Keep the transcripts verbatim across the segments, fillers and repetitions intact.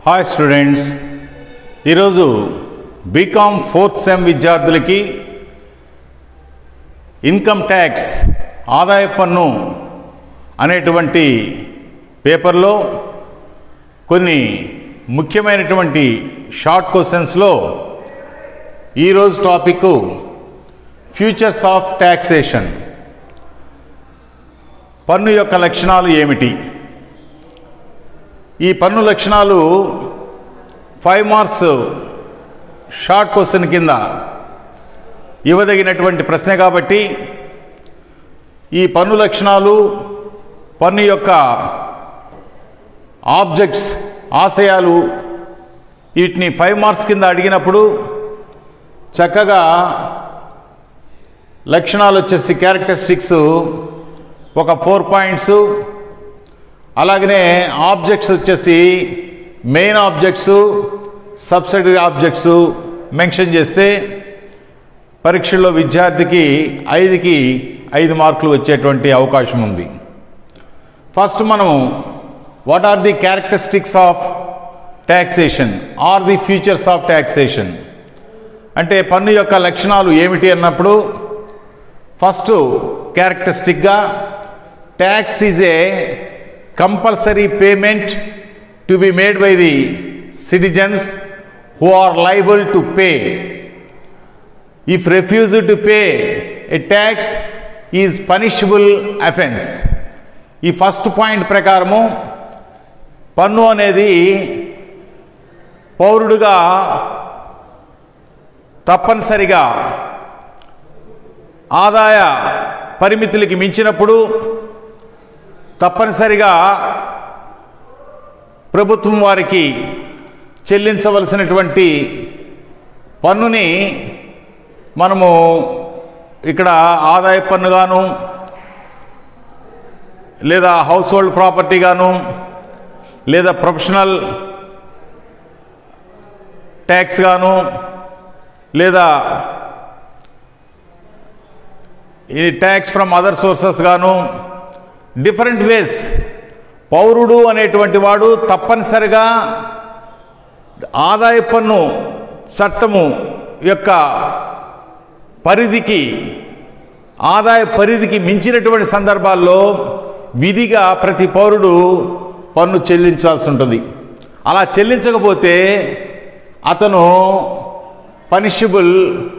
Hi students, ఈరోజు B Com fourth sem విద్యార్థులకి income tax ఆదాయ పన్ను అనేటువంటి పేపర్లో కొన్ని ముఖ్యమైనటువంటి షార్ట్ క్వశ్చన్స్లో ఈరోజు టాపిక్ ఫ్యూచర్స్ ఆఫ్ ట్యాక్సేషన్. పన్ను యొక్క లక్షణాలు ఏమిటి? ఈ పన్ను లక్షణాలు ఫైవ్ మార్క్స్ షార్ట్ క్వశ్చన్ కింద ఇవ్వదగినటువంటి ప్రశ్నే కాబట్టి ఈ పన్ను లక్షణాలు, పన్ను యొక్క ఆబ్జెక్ట్స్, ఆశయాలు, వీటిని ఫైవ్ మార్క్స్ కింద అడిగినప్పుడు చక్కగా లక్షణాలు వచ్చేసి క్యారెక్టరిస్టిక్స్ ఒక ఫోర్ పాయింట్స్, అలాగనే ఆబ్జెక్ట్స్ వచ్చేసి main objects, subsidiary objects mention చేస్తే పరీక్షల్లో విద్యార్థికి ఐదుకి ఐదు మార్కులు వచ్చేటువంటి అవకాశం ఉంది. ఫస్ట్ మనం what are the characteristics of taxation are the features of taxation అంటే పన్ను యొక్క లక్షణాలు ఏమిటి అన్నప్పుడు ఫస్ట్ క్యారెక్టరిస్టిక్గా tax is a compulsory payment to be made by the citizens who are liable to pay. If refused to pay a tax is punishable offense. ఈ first point ప్రకారము పన్ను అనేది పౌరుడుగా తప్పనిసరిగా ఆదాయ పరిమితులకి మించినప్పుడు తప్పనిసరిగా ప్రభుత్వం వారికి చెల్లించవలసినటువంటి పన్నుని మనము ఇక్కడ ఆదాయ పన్నుగాను, లేదా హౌస్ హోల్డ్ ప్రాపర్టీ గాను, లేదా ప్రొఫెషనల్ ట్యాక్స్ గాను, లేదా ఈ ట్యాక్స్ ఫ్రమ్ అదర్ సోర్సెస్ గాను, డిఫరెంట్ వేస్ పౌరుడు అనేటువంటి వాడు తప్పనిసరిగా ఆదాయ పన్ను చట్టము యొక్క పరిధికి, ఆదాయ పరిధికి మించినటువంటి సందర్భాల్లో విధిగా ప్రతి పౌరుడు పన్ను చెల్లించాల్సి ఉంటుంది. అలా చెల్లించకపోతే అతను పనిషబుల్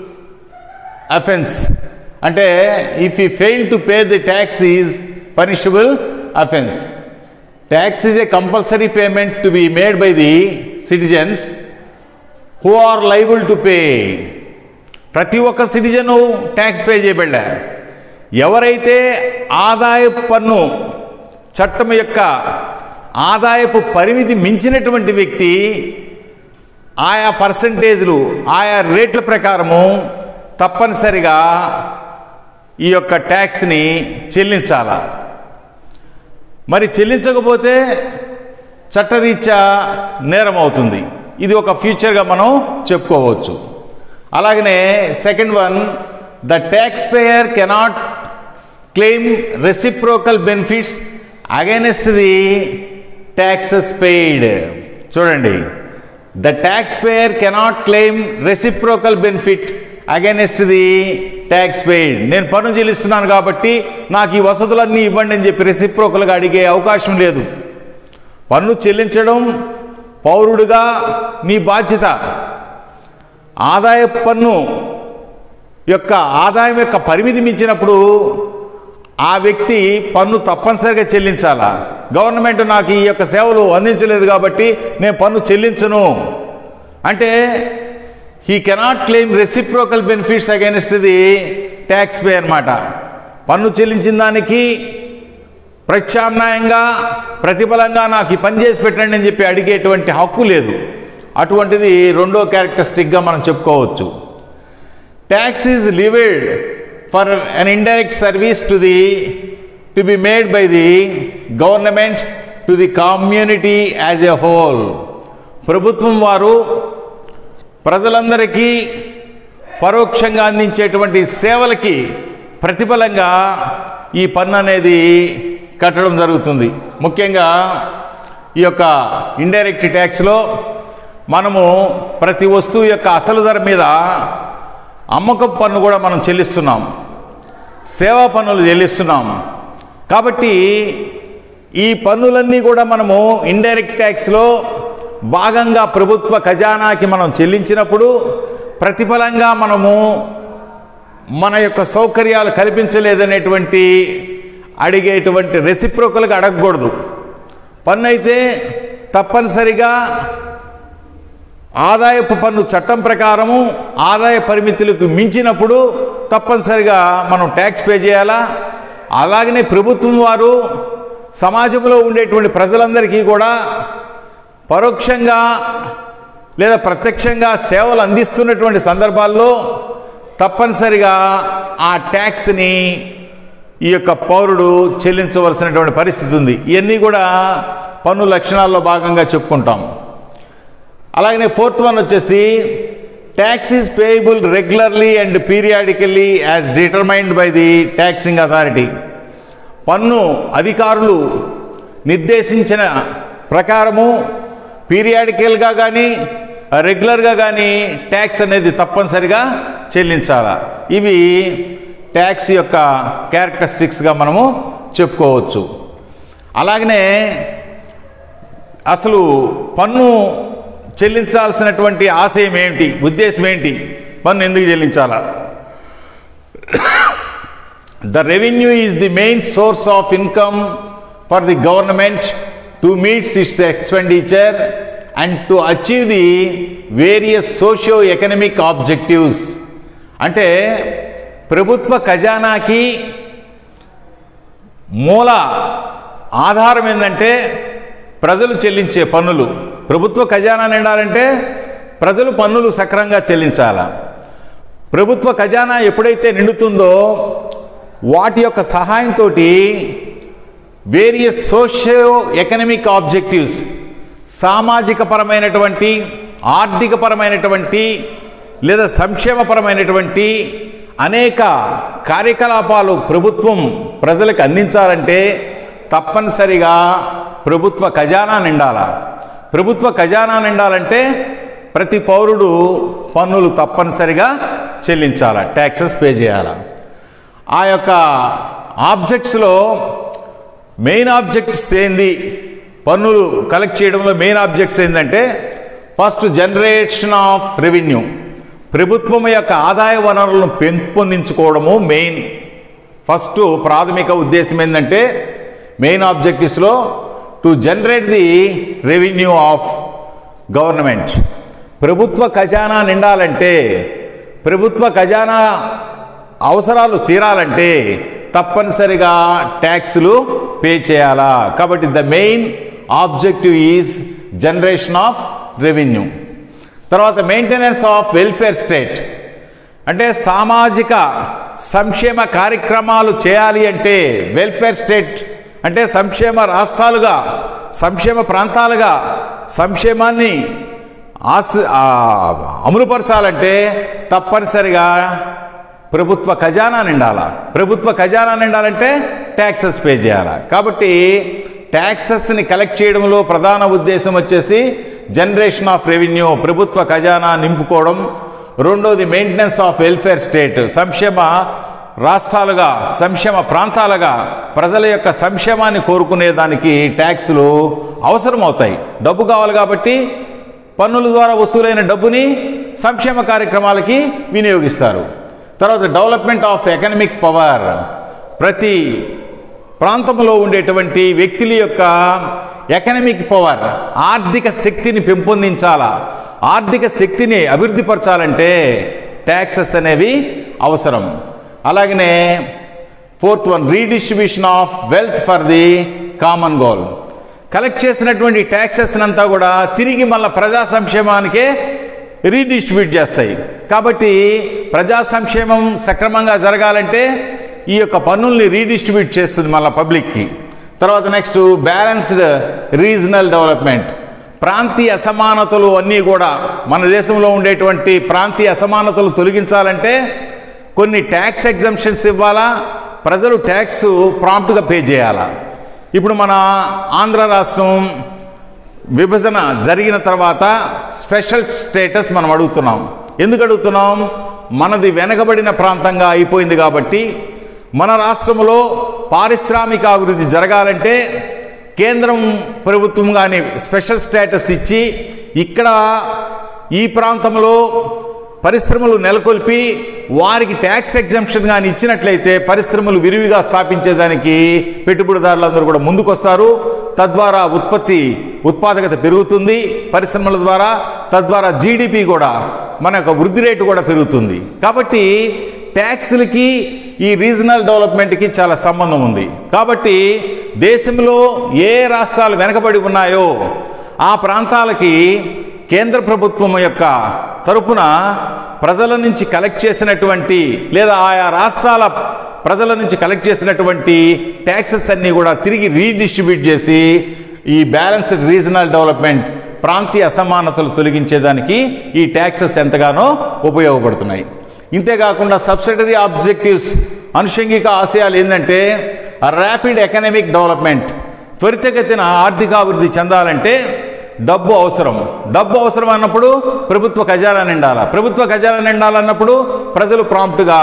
అఫెన్స్. అంటే if you fail to pay the tax is punishable offense. Tax is a compulsory payment to be made by the citizens who are liable to pay. ప్రతి ఒక్క సిటిజను ట్యాక్స్ పే చేయబడ్డా. ఎవరైతే ఆదాయ పన్ను చట్టం యొక్క ఆదాయపు పరిమితి మించినటువంటి వ్యక్తి ఆయా పర్సంటేజ్లు, ఆయా రేట్ల ప్రకారము తప్పనిసరిగా ఈ యొక్క ట్యాక్స్ని చెల్లించాలా. మరి చెల్లించకపోతే చట్టరీత్యా నేరం అవుతుంది. ఇది ఒక ఫ్యూచర్గా మనం చెప్పుకోవచ్చు. అలాగనే second one, the tax payer cannot claim reciprocal benefits against the taxes paid. చూడండి, the tax payer cannot claim reciprocal benefit against the tax paid. నేను పన్ను చెల్లిస్తున్నాను కాబట్టి నాకు ఈ వసతులన్నీ ఇవ్వండి అని చెప్పి రెసిప్రోకల్గా అడిగే అవకాశం లేదు. పన్ను చెల్లించడం పౌరుడిగా నీ బాధ్యత. ఆదాయ పన్ను యొక్క ఆదాయం యొక్క పరిమితి మించినప్పుడు ఆ వ్యక్తి పన్ను తప్పనిసరిగా చెల్లించాలా. గవర్నమెంట్ నాకు ఈ యొక్క సేవలు అందించలేదు కాబట్టి నేను పన్ను చెల్లించను అంటే he cannot claim reciprocal benefits against the taxpayer అన్నమాట. పన్ను చెల్లించిన దానికి ప్రత్యామ్నాయంగా, ప్రతిఫలంగా నాకు ఈ పని చేసి పెట్టండి అని చెప్పి అడిగేటువంటి హక్కు లేదు. అటువంటిది రెండో క్యారెక్టరిస్టిక్గా మనం చెప్పుకోవచ్చు. Tax is levied for an indirect service to the to be made by the government to the community as a whole. ప్రభుత్వం వారు ప్రజలందరికీ పరోక్షంగా అందించేటువంటి సేవలకి ప్రతిఫలంగా ఈ పన్ను అనేది కట్టడం జరుగుతుంది. ముఖ్యంగా ఈ యొక్క ఇండైరెక్ట్ ట్యాక్స్లో మనము ప్రతి వస్తువు యొక్క అసలు ధర మీద అమ్మకపు పన్ను కూడా మనం చెల్లిస్తున్నాం, సేవా పన్నులు చెల్లిస్తున్నాం. కాబట్టి ఈ పన్నులన్నీ కూడా మనము ఇండైరెక్ట్ ట్యాక్స్లో భాగంగా ప్రభుత్వ ఖజానాకి మనం చెల్లించినప్పుడు ప్రతిఫలంగా మనము మన యొక్క సౌకర్యాలు కల్పించలేదనేటువంటి అడిగేటువంటి రెసిప్రోకల్గా అడగకూడదు. పన్ను అయితే తప్పనిసరిగా ఆదాయపు పన్ను చట్టం ప్రకారము ఆదాయ పరిమితులకు మించినప్పుడు తప్పనిసరిగా మనం ట్యాక్స్ పే చేయాలా. అలాగనే ప్రభుత్వం వారు సమాజంలో ఉండేటువంటి ప్రజలందరికీ కూడా పరోక్షంగా లేదా ప్రత్యక్షంగా సేవలు అందిస్తున్నటువంటి సందర్భాల్లో తప్పనిసరిగా ఆ ట్యాక్స్ని ఈ యొక్క పౌరుడు చెల్లించవలసినటువంటి పరిస్థితి ఉంది. ఇవన్నీ కూడా పన్ను లక్షణాల్లో భాగంగా చెప్పుకుంటాం. అలాగనే ఫోర్త్ వన్ వచ్చేసి tax is payable regularly and periodically as determined by the taxing authority. పన్ను అధికారులు నిర్దేశించిన ప్రకారము పీరియాడికల్గా కానీ రెగ్యులర్గా కానీ ట్యాక్స్ అనేది తప్పనిసరిగా చెల్లించాలి. ఇవి ట్యాక్స్ యొక్క క్యారెక్టరిస్టిక్స్గా మనము చెప్పుకోవచ్చు. అలాగనే అసలు పన్ను చెల్లించాల్సినటువంటి ఆశయం ఏంటి, ఉద్దేశం ఏంటి, పన్ను ఎందుకు చెల్లించాలా? The revenue is the main source of income for the government to meet its expenditure and to achieve the various socio-economic objectives. అంటే ప్రభుత్వ ఖజానాకి మూల ఆధారం ఏంటంటే ప్రజలు చెల్లించే పన్నులు. ప్రభుత్వ ఖజానా నిండాలంటే ప్రజలు పన్నులు సక్రమంగా చెల్లించాల. ప్రభుత్వ ఖజానా ఎప్పుడైతే నిండుతుందో వాటి యొక్క సహాయంతో వేరియస్ సోషియో ఎకనమిక్ ఆబ్జెక్టివ్స్, సామాజిక పరమైనటువంటి, ఆర్థిక పరమైనటువంటి లేదా సంక్షేమపరమైనటువంటి అనేక కార్యకలాపాలు ప్రభుత్వం ప్రజలకు అందించాలంటే తప్పనిసరిగా ప్రభుత్వ ఖజానా నిండాల. ప్రభుత్వ ఖజానా నిండాలంటే ప్రతి పౌరుడు పన్నులు తప్పనిసరిగా చెల్లించాల, ట్యాక్సెస్ పే చేయాల. ఆ యొక్క ఆబ్జెక్ట్స్లో మెయిన్ ఆబ్జెక్ట్స్ ఏంది, పన్నులు కలెక్ట్ చేయడంలో మెయిన్ ఆబ్జెక్ట్స్ ఏంటంటే ఫస్ట్ జనరేషన్ ఆఫ్ రెవెన్యూ, ప్రభుత్వం యొక్క ఆదాయ వనరులను పెంపొందించుకోవడము మెయిన్ ఫస్ట్ ప్రాథమిక ఉద్దేశం. ఏంటంటే మెయిన్ ఆబ్జెక్టివ్స్లో to generate the revenue of government. ప్రభుత్వ ఖజానా నిండాలంటే, ప్రభుత్వ ఖజానా అవసరాలు తీరాలంటే తప్పనిసరిగా ట్యాక్సులు పే చేయాలా. కాబట్టి the main objective is generation of revenue. తర్వాత మెయింటెనెన్స్ ఆఫ్ వెల్ఫేర్ స్టేట్, అంటే సామాజిక సంక్షేమ కార్యక్రమాలు చేయాలి అంటే వెల్ఫేర్ స్టేట్ అంటే సంక్షేమ రాష్ట్రాలుగా, సంక్షేమ ప్రాంతాలుగా సంక్షేమాన్ని ఆశ అమలుపరచాలంటే తప్పనిసరిగా ప్రభుత్వ ఖజానా నిండాల. ప్రభుత్వ ఖజానా నిండాలంటే ట్యాక్సెస్ పే చేయాలి. కాబట్టి ట్యాక్సెస్ని కలెక్ట్ చేయడంలో ప్రధాన ఉద్దేశం వచ్చేసి జనరేషన్ ఆఫ్ రెవెన్యూ, ప్రభుత్వ ఖజానా నింపుకోవడం. రెండోది మెయింటెనెన్స్ ఆఫ్ వెల్ఫేర్ స్టేట్, సంక్షేమ రాష్ట్రాలుగా, సంక్షేమ ప్రాంతాలుగా ప్రజల యొక్క సంక్షేమాన్ని కోరుకునే దానికి ట్యాక్సులు అవసరం అవుతాయి. డబ్బు కావాలి కాబట్టి పన్నుల ద్వారా వసూలైన డబ్బుని సంక్షేమ కార్యక్రమాలకి వినియోగిస్తారు. తర్వాత డెవలప్మెంట్ ఆఫ్ ఎకనమిక్ పవర్, ప్రతి ప్రాంతంలో ఉండేటువంటి వ్యక్తుల యొక్క ఎకనమిక్ పవర్, ఆర్థిక శక్తిని పెంపొందించాలా. ఆర్థిక శక్తిని అభివృద్ధిపరచాలంటే ట్యాక్సెస్ అనేవి అవసరం. అలాగనే fourth one redistribution of wealth for the common goal. Collect చేసినటువంటి ట్యాక్సెస్ అంతా కూడా తిరిగి మళ్ళీ ప్రజా సంక్షేమానికే రీడిస్ట్రిబ్యూట్ చేస్తాయి. కాబట్టి ప్రజా సంక్షేమం సక్రమంగా జరగాలంటే ఈ యొక్క పన్నుల్ని రీడిస్ట్రిబ్యూట్ చేస్తుంది మళ్ళీ పబ్లిక్కి. తర్వాత నెక్స్ట్ బ్యాలెన్స్డ్ రీజనల్ డెవలప్మెంట్, ప్రాంతీయ అసమానతలు అన్నీ కూడా మన దేశంలో ఉండేటువంటి ప్రాంతీయ అసమానతలు తొలగించాలంటే కొన్ని ట్యాక్స్ ఎగ్జంప్షన్స్ ఇవ్వాలా, ప్రజలు ట్యాక్స్ ప్రాంప్ట్గా పే చేయాలా. ఇప్పుడు మన ఆంధ్ర రాష్ట్రం విభజన జరిగిన తర్వాత స్పెషల్ స్టేటస్ మనం అడుగుతున్నాం. ఎందుకు అడుగుతున్నాం? మనది వెనకబడిన ప్రాంతంగా అయిపోయింది కాబట్టి మన రాష్ట్రంలో పారిశ్రామిక అభివృద్ధి జరగాలంటే కేంద్రం ప్రభుత్వం కానీ స్పెషల్ స్టేటస్ ఇచ్చి ఇక్కడ ఈ ప్రాంతంలో పరిశ్రమలు నెలకొల్పి వారికి ట్యాక్స్ ఎగ్జంప్షన్ కానీ ఇచ్చినట్లయితే పరిశ్రమలు విరివిగా స్థాపించేదానికి పెట్టుబడిదారులందరూ కూడా ముందుకొస్తారు. తద్వారా ఉత్పత్తి ఉత్పాదకత పెరుగుతుంది పరిశ్రమల ద్వారా. తద్వారా జీడిపి కూడా మన యొక్క వృద్ధి రేటు కూడా పెరుగుతుంది. కాబట్టి ట్యాక్స్లకి ఈ రీజనల్ డెవలప్మెంట్కి చాలా సంబంధం ఉంది. కాబట్టి దేశంలో ఏ రాష్ట్రాలు వెనకబడి ఉన్నాయో ఆ ప్రాంతాలకి కేంద్ర ప్రభుత్వం యొక్క తరపున ప్రజల నుంచి కలెక్ట్ చేసినటువంటి లేదా ఆయా రాష్ట్రాల ప్రజల నుంచి కలెక్ట్ చేసినటువంటి ట్యాక్సెస్ అన్నీ కూడా తిరిగి రీడిస్ట్రిబ్యూట్ చేసి ఈ బ్యాలెన్స్డ్ రీజనల్ డెవలప్మెంట్ ప్రాంతీయ అసమానతలు తొలగించేదానికి ఈ ట్యాక్సెస్ ఎంతగానో ఉపయోగపడుతున్నాయి. ఇంతేకాకుండా సబ్సిడరీ ఆబ్జెక్టివ్స్ అనుషంగిక ఆశయాలు ఏంటంటే ర్యాపిడ్ ఎకనామిక్ డెవలప్మెంట్. త్వరితగతిన ఆర్థికాభివృద్ధి చెందాలంటే డబ్బు అవసరం. డబ్బు అవసరం అన్నప్పుడు ప్రభుత్వ ఖజానా నిండాల. ప్రభుత్వ ఖజానా నిండాలన్నప్పుడు ప్రజలు ప్రాంప్ట్గా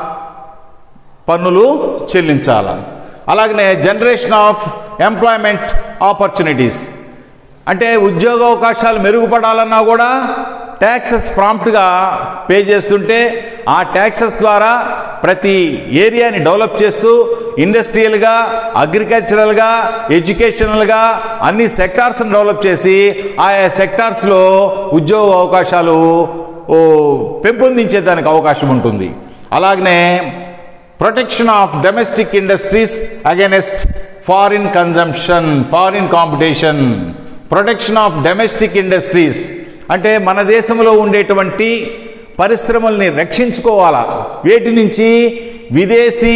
పన్నులు చెల్లించాల. అలాగనే జనరేషన్ ఆఫ్ ఎంప్లాయ్మెంట్ ఆపర్చునిటీస్ అంటే ఉద్యోగ అవకాశాలు మెరుగుపడాలన్నా కూడా ట్యాక్సెస్ ప్రాంప్ట్గా పే చేస్తుంటే ఆ ట్యాక్సెస్ ద్వారా ప్రతి ఏరియాని డెవలప్ చేస్తూ ఇండస్ట్రియల్గా అగ్రికల్చరల్గా ఎడ్యుకేషనల్గా అన్ని సెక్టార్స్ని డెవలప్ చేసి ఆయా సెక్టార్స్లో ఉద్యోగ అవకాశాలు పెంపొందించేదానికి అవకాశం ఉంటుంది. అలాగనే protection of domestic industries against foreign consumption foreign competition. Protection of domestic industries అంటే మన దేశంలో ఉండేటువంటి పరిశ్రమల్ని రక్షించుకోవాలా. వేటి నుంచి? విదేశీ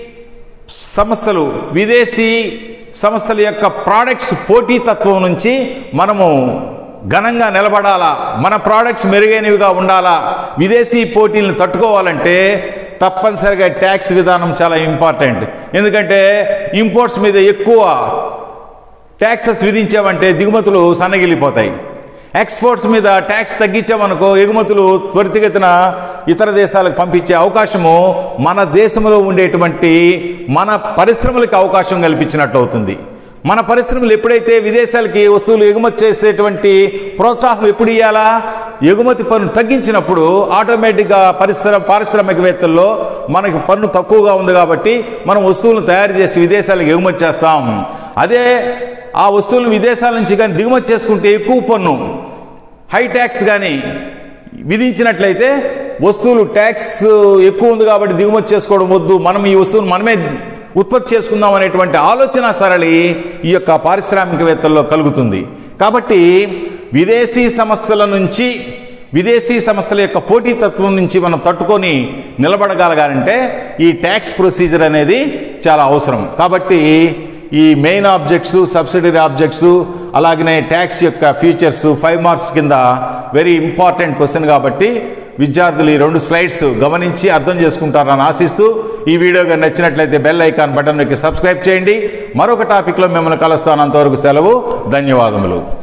సంస్థలు విదేశీ సంస్థల యొక్క ప్రోడక్ట్స్ పోటీతత్వం నుంచి మనము ఘనంగా నిలబడాలా. మన ప్రోడక్ట్స్ మెరుగైనవిగా ఉండాలా. విదేశీ పోటీలను తట్టుకోవాలంటే తప్పనిసరిగా ట్యాక్స్ విధానం చాలా ఇంపార్టెంట్. ఎందుకంటే ఇంపోర్ట్స్ మీద ఎక్కువ ట్యాక్సెస్ విధించామంటే దిగుమతులు సన్నగిలిపోతాయి. ఎక్స్పోర్ట్స్ మీద ట్యాక్స్ తగ్గించామనుకో ఎగుమతులు త్వరితగతిన ఇతర దేశాలకు పంపించే అవకాశము మన దేశంలో ఉండేటువంటి మన పరిశ్రమలకు అవకాశం కల్పించినట్టు అవుతుంది. మన పరిశ్రమలు ఎప్పుడైతే విదేశాలకి వస్తువులు ఎగుమతి చేసేటువంటి ప్రోత్సాహం ఎప్పుడు ఇవ్వాలా? ఎగుమతి పన్ను తగ్గించినప్పుడు ఆటోమేటిక్గా పరిశ్రమ పారిశ్రామికవేత్తల్లో మనకి పన్ను తక్కువగా ఉంది కాబట్టి మనం వస్తువులను తయారు చేసి విదేశాలకు ఎగుమతి చేస్తాం. అదే ఆ వస్తువులను విదేశాల నుంచి కానీ దిగుమతి చేసుకుంటే ఎక్కువ పన్ను హై ట్యాక్స్ కానీ విధించినట్లయితే వస్తువులు ట్యాక్స్ ఎక్కువ ఉంది కాబట్టి దిగుమతి చేసుకోవడం వద్దు, మనం ఈ వస్తువును మనమే ఉత్పత్తి చేసుకుందాం అనేటువంటి ఆలోచన సరళి ఈ యొక్క పారిశ్రామికవేత్తల్లో కలుగుతుంది. కాబట్టి విదేశీ సంస్థల నుంచి విదేశీ సంస్థల యొక్క పోటీతత్వం నుంచి మనం తట్టుకొని నిలబడగలగాలంటే ఈ ట్యాక్స్ ప్రొసీజర్ అనేది చాలా అవసరం. కాబట్టి ఈ మెయిన్ ఆబ్జెక్ట్స్ సబ్సిడరీ ఆబ్జెక్ట్స్ అలాగనే ట్యాక్స్ యొక్క ఫీచర్స్ ఫైవ్ మార్క్స్ కింద వెరీ ఇంపార్టెంట్ క్వశ్చన్ కాబట్టి విద్యార్థులు ఈ రెండు స్లైడ్స్ గమనించి అర్థం చేసుకుంటారని ఆశిస్తూ ఈ వీడియో కానీ నచ్చినట్లయితే బెల్ ఐకాన్ బటన్ నొక్కి సబ్స్క్రైబ్ చేయండి. మరొక టాపిక్లో మిమ్మల్ని కలుస్తాను. అంతవరకు సెలవు. ధన్యవాదములు.